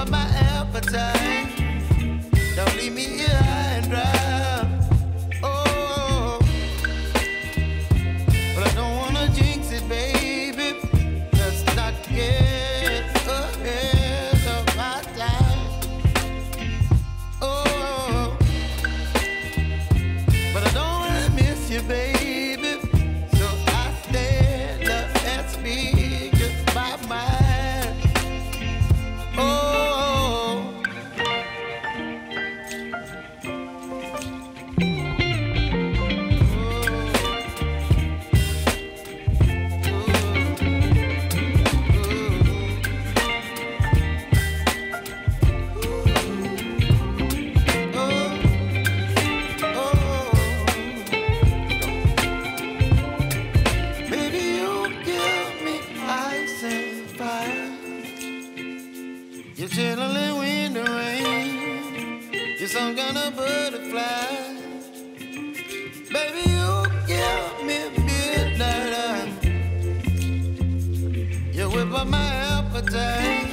up my appetite. Don't leave me here high and dry. Oh, but I don't wanna jinx it, baby. Let's not get ahead of my time. Oh, but I don't wanna miss you, baby. So I stand up and speak just my mind. Oh. You're chilling when the rain. You're some kind of butterfly. Baby, you give me midnight. You whip up my appetite.